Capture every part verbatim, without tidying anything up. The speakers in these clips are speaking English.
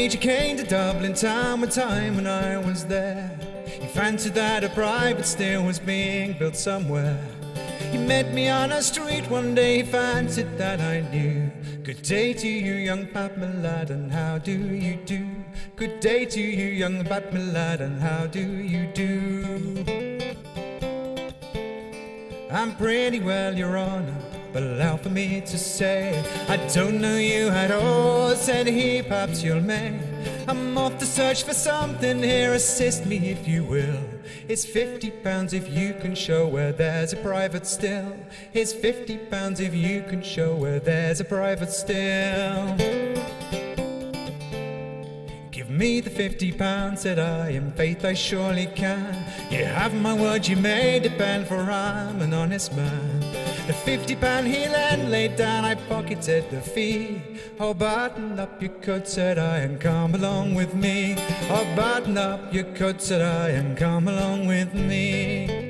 Gage came to Dublin town one time when I was there. He fancied that a private still was being built somewhere. He met me on a street one day, he fancied that I knew. Good day to you, young Pat, my lad, and how do you do? Good day to you, young Pat, my lad, and how do you do? I'm pretty well, Your Honour, but allow for me to say I don't know you at all, said he, perhaps you'll may. I'm off to search for something here, assist me if you will. It's fifty pounds if you can show where there's a private still. It's fifty pounds if you can show where there's a private still. Give me the fifty pounds, said I, in faith I surely can. You have my word, you may depend, for I'm an honest man. The fifty pound he then laid down, I pocketed the fee. Oh, button up your coat, said I, and come along with me. Oh, button up your coat, said I, and come along with me.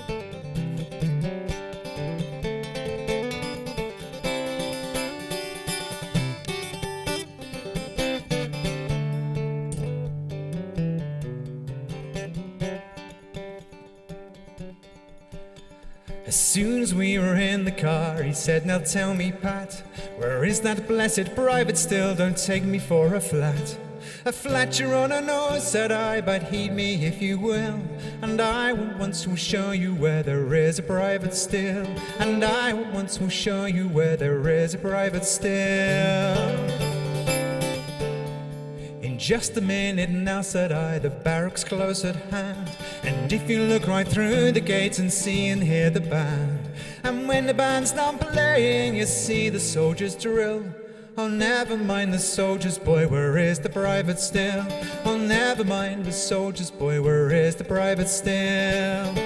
As soon as we were in the car, he said, now tell me, Pat, where is that blessed private still? Don't take me for a flat. A flat your honour knows, said I, but heed me if you will. And I will once will show you where there is a private still. And I will once will show you where there is a private still. In just a minute now, said I, the barrack's close at hand. And if you look right through the gates and see and hear the band, and when the band's done playing, you see the soldiers drill. Oh, never mind the soldiers, boy, where is the private still? Oh, never mind the soldiers, boy, where is the private still?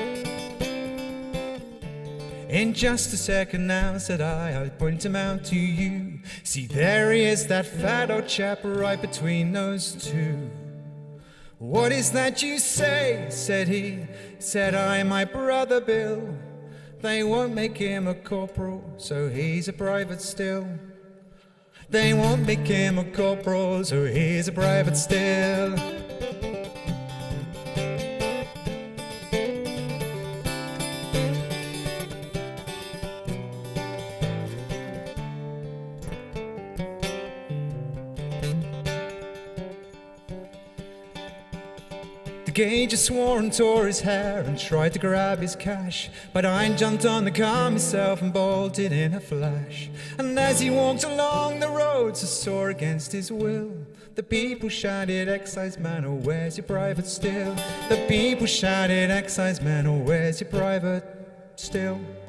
In just a second now, said I, I'll point him out to you. See, there he is, that fat old chap right between those two. What is that you say, said he. Said I, my brother Bill. They won't make him a corporal, so he's a private still. They won't make him a corporal, so he's a private still. The Gage swore and tore his hair and tried to grab his cash, but I jumped on the car myself and bolted in a flash. And as he walked along the roads, I saw against his will, the people shouted, excise man, oh, where's your private still? The people shouted, excise man, oh, where's your private still?